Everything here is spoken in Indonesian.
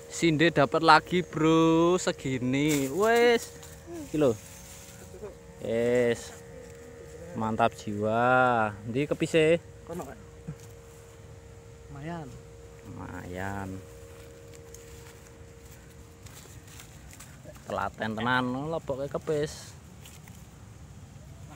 Sinde dapat lagi, bro, segini. Wes. Iki lho. Yes. Mantap jiwa. Ndi kepise? Kono. Lumayan. Lumayan. Telaten tenan lho pokoke kepis.